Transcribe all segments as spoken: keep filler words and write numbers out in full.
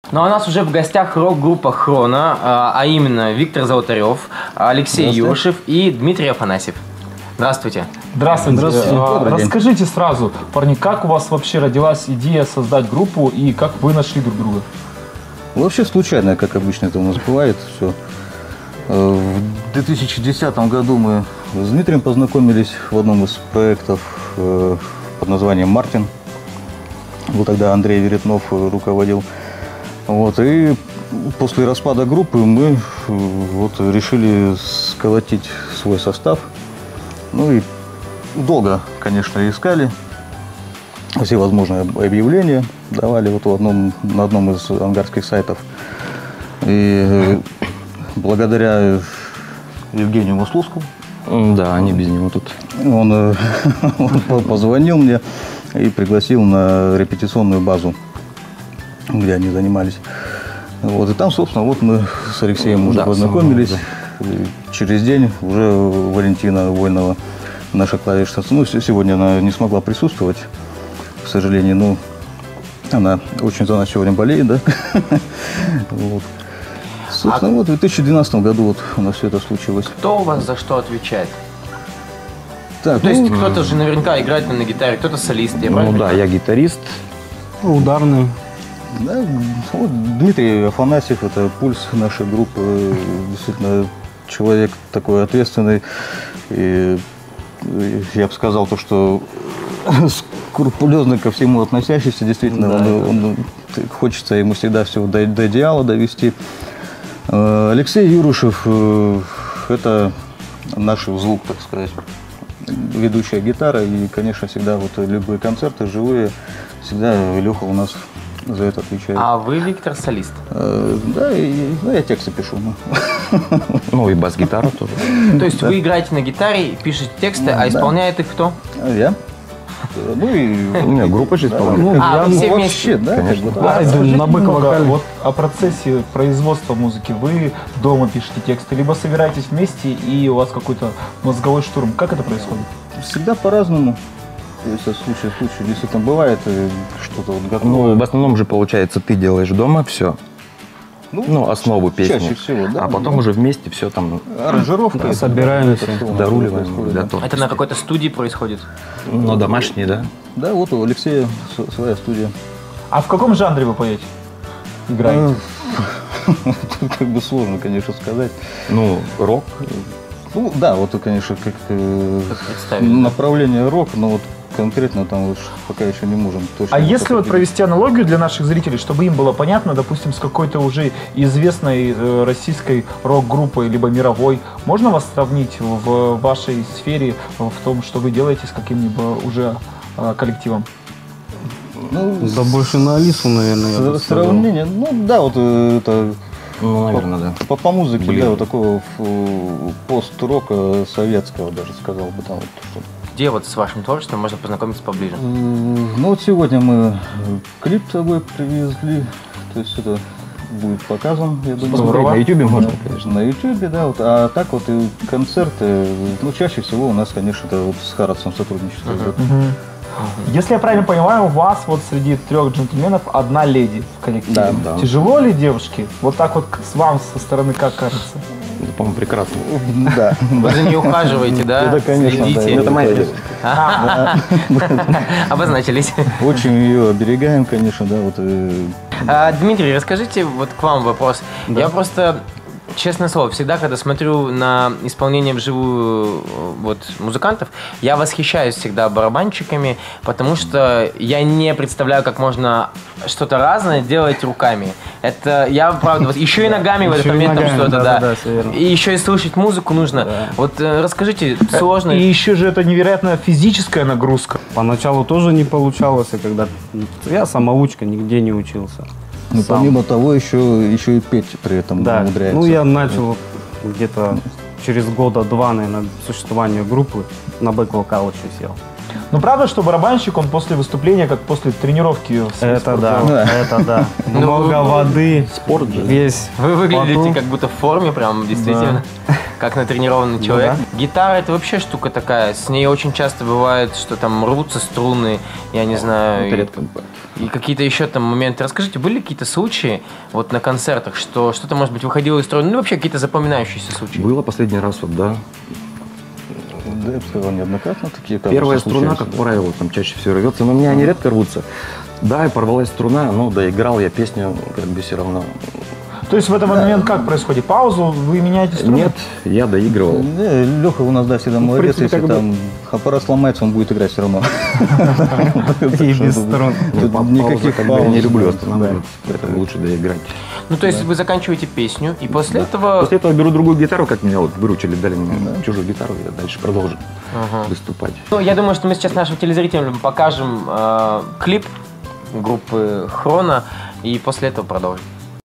Ну, а у нас уже в гостях рок-группа «Хроно», а именно Виктор Золотарев, Алексей Юршев и Дмитрий Афанасьев. Здравствуйте. Здравствуйте. Здравствуйте. А, расскажите сразу, парни, как у вас вообще родилась идея создать группу и как вы нашли друг друга? Вообще случайно, как обычно это у нас бывает, все. В две тысячи десятом году мы с Дмитрием познакомились в одном из проектов под названием «Мартин». Вот тогда Андрей Веретнов руководил. Вот, и после распада группы мы вот решили сколотить свой состав. Ну и долго, конечно, искали. Все возможные объявления давали вот в одном, на одном из ангарских сайтов. И благодаря Евгению Масловскому. Да, они без него тут. Он, он позвонил мне и пригласил на репетиционную базу, где они занимались. Вот, и там, собственно, вот мы с Алексеем уже да, познакомились. Да. Через день уже Валентина Вольнова, наша клавишница. Ну, сегодня она не смогла присутствовать, к сожалению. Но она очень за нас сегодня болеет, да? Вот. Собственно, вот в две тысячи двенадцатом году вот у нас все это случилось. Кто у вас за что отвечает? Так, То ну, есть кто-то же наверняка играет на гитаре, кто-то солист. Я ну да, я гитарист. Ударный. Да, вот Дмитрий Афанасьев, это пульс нашей группы, действительно человек такой ответственный. И я бы сказал то, что скрупулезно ко всему относящийся, действительно, да, он, он, хочется ему всегда все до, до идеала довести. Алексей Юршев, это наш звук, так сказать, ведущая гитара, и, конечно, всегда вот любые концерты живые, всегда Леха у нас за это отвечает. А вы, Виктор, солист? Э, да, и, ну, я тексты пишу. Ну и бас-гитара тоже. То есть вы играете на гитаре, пишете тексты, а исполняет их кто? Я. Ну и... Нет, группа же исполняет. Ну, а, вы все вообще, да? Конечно. Да, на бэк-вокале. Вот о процессе производства музыки. Вы дома пишете тексты, либо собираетесь вместе и у вас какой-то мозговой штурм. Как это происходит? Всегда по-разному. То есть от случая к случаю. Если там бывает что-то вот готовое. Ну, в основном же, получается, ты делаешь дома все. Ну, ну, основу песни. Чаще всего, да. А потом да. уже вместе все там... Аранжировка. Да, собираемся, доруливаем. Да, это на какой-то студии происходит? Ну, домашний, да. Да, вот у Алексея своя студия. А в каком жанре вы поете? Играете? Тут как бы сложно, конечно, сказать. Ну, рок. Ну, да, вот, конечно, как направление рок, но вот конкретно там вот пока еще не можем точно. А если вот провести аналогию для наших зрителей, чтобы им было понятно, допустим, с какой-то уже известной э, российской рок-группой, либо мировой, можно вас сравнить в вашей сфере, в том, что вы делаете с каким-либо уже э, коллективом? Ну, да с... больше на Алису, наверное, я бы сказал. Сравнение, ну да, вот это... Ну, наверное, да. По, по музыке, Блин. да, вот такого пост-рока советского, даже сказал бы, там вот что-то. Где вот с вашим творчеством можно познакомиться поближе? Ну вот сегодня мы клип с собой привезли, то есть это будет показан, я думаю. Посмотреть на ютубе можно, конечно. На ютубе, да, вот, а так вот и концерты, ну чаще всего у нас, конечно, это вот с Харатсом сотрудничество. Uh-huh. Uh-huh. Если я правильно понимаю, у вас вот среди трех джентльменов одна леди в коллективе. Да, да. Тяжело ли, девушки? Вот так вот с вам со стороны как кажется? Это, по-моему, прекрасно. Да. Вы за нее ухаживаете, да? Это, конечно, следите. да. Это моя песня. Обозначились. Очень ее оберегаем, конечно, да. Вот. А, Дмитрий, расскажите, вот к вам вопрос. Да. Я просто, честное слово, всегда, когда смотрю на исполнение вживую вот, музыкантов, я восхищаюсь всегда барабанщиками, потому что я не представляю, как можно что-то разное делать руками. Это я, правда, вот, еще и ногами в этот момент там что-то, да. да, да и еще и слушать музыку нужно. Да. Вот расскажите, сложно. И еще же это невероятная физическая нагрузка. Поначалу тоже не получалось, и когда я самоучка, нигде не учился. Ну, помимо того, еще, еще и петь при этом да. умудряется. Ну, я начал где-то через года два, наверное, существования группы на бэк-вокал еще сел. Ну правда, что барабанщик, он после выступления, как после тренировки в своей Это да, спортзале? это да. Много воды, Спорт же. весь. Вы выглядите поту. как будто в форме, прям действительно, как натренированный человек. Гитара это вообще штука такая, с ней очень часто бывает, что там рвутся струны, я не знаю. Это и- редко бывает. И какие-то еще там моменты. Расскажите, были какие-то случаи вот на концертах, что что-то, может быть, выходило из строя? Ну, вообще какие-то запоминающиеся случаи? Было последний раз, вот, да. Да, я бы сказал, неоднократно такие казусы Первая струна, случаются, как да. правило, там чаще всего рвется, но у меня они редко рвутся. Да, и порвалась струна, но доиграл я песню, как бы все равно. То есть в этот момент как происходит? Паузу, вы меняете струны? Нет, я доигрывал. Леха у нас, да, всегда Ну, в молодец, принципе, если как бы- там аппарат сломается, он будет играть все равно. И без струн. Ну, Тут па- пауза, никаких как бы, я не пауз, люблю да. останавливаться, поэтому лучше доиграть. Ну, то есть вы заканчиваете песню, и после этого... После этого беру другую гитару, как меня вот выручили, дали мне чужую гитару, я дальше продолжу Ага. выступать. Ну, я думаю, что мы сейчас нашим телезрителям покажем э, клип группы Хроно, и после этого продолжим.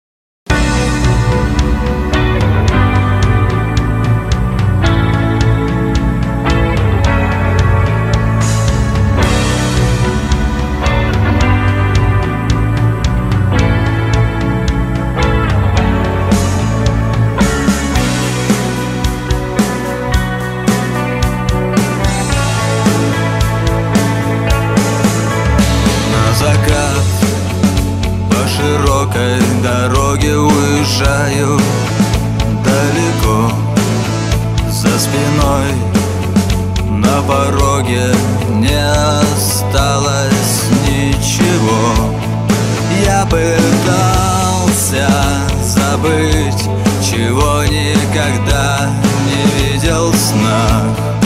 На закат по широкой дороге уезжаю далеко. За спиной на пороге не осталось ничего. Я пытался забыть, чего никогда не видел в снах.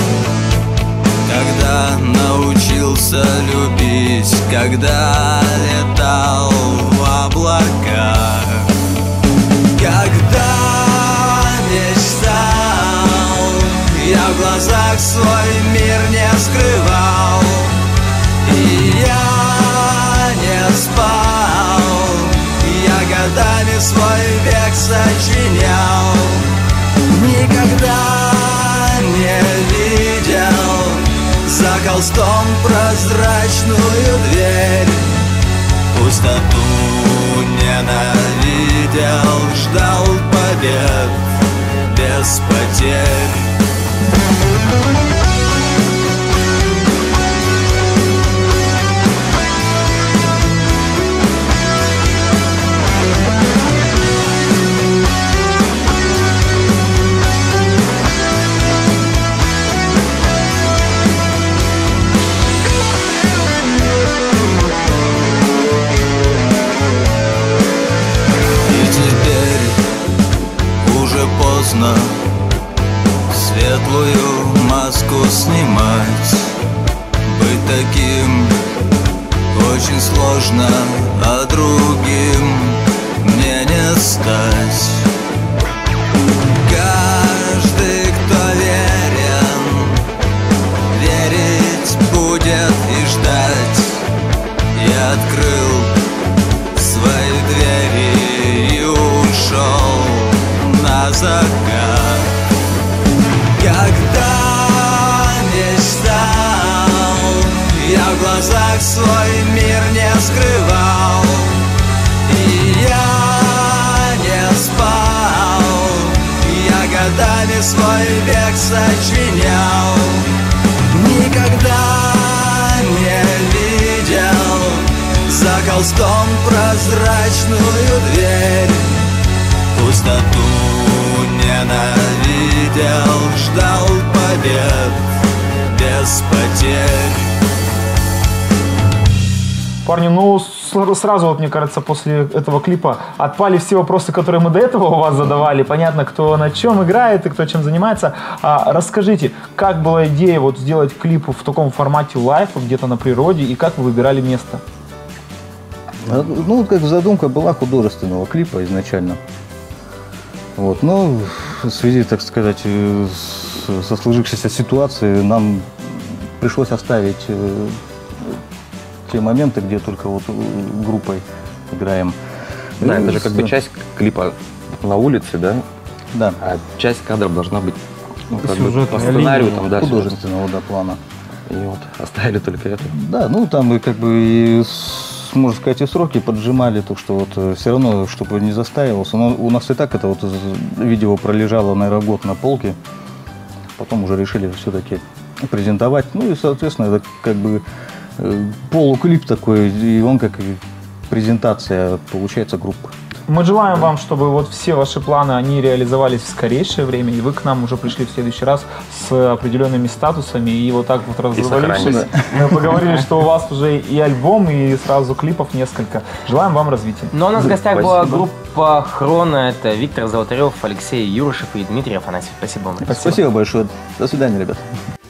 Когда научился любить, когда летал в облаках, когда мечтал, я в глазах свой мир не скрывал, и я не спал, я годами свой век сочинял, никогда не видел за холстом прозрачную дверь. Пустоту ненавидел, ждал побед без потерь. И теперь уже поздно светлую маску снимать. Быть таким очень сложно, а другим мне не стать. Каждый, кто верен, верить будет и ждать. Я открыл свои двери и ушел на закат. Когда мечтал, я в глазах свой мир не скрывал, и я не спал, я годами свой век сочинял, никогда не видел за холстом прозрачную дверь. Пустоту ненавидел, ждал побед без потерь. Парни, ну с- сразу, вот, мне кажется, после этого клипа отпали все вопросы, которые мы до этого у вас задавали. Понятно, кто на чем играет и кто чем занимается. А, расскажите, как была идея вот сделать клип в таком формате лайв, где-то на природе, и как вы выбирали место? А, Ну, как задумка была художественного клипа изначально. Вот, но в связи, так сказать, э, с- со сложившейся ситуацией нам пришлось оставить э, те моменты, где только вот э, группой играем. Да, Э, это же как бы с- часть клипа на улице, да, Да, а часть кадров должна быть ну, как бы Сюжетная по сценарию, линия, там, да, художественного да, плана. И вот оставили только это. Да, ну там мы как бы, и, с- можно сказать, и сроки поджимали, то что вот все равно, чтобы не застаивался. Но у нас и так это вот из- видео пролежало, наверное, год на полке. Потом уже решили все-таки презентовать. Ну и, соответственно, это как бы э, полуклип такой, и он как и презентация, получается, группы. Мы желаем вам, чтобы вот все ваши планы, они реализовались в скорейшее время, и вы к нам уже пришли в следующий раз с определенными статусами, и вот так вот развалившись, мы поговорили, что у вас уже и альбом, и сразу клипов несколько. Желаем вам развития. Но у нас в гостях Спасибо. была группа «Хрона». Это Виктор Золотарев, Алексей Юрышев и Дмитрий Афанасьев. Спасибо вам. ребята. Спасибо большое. До свидания, ребята.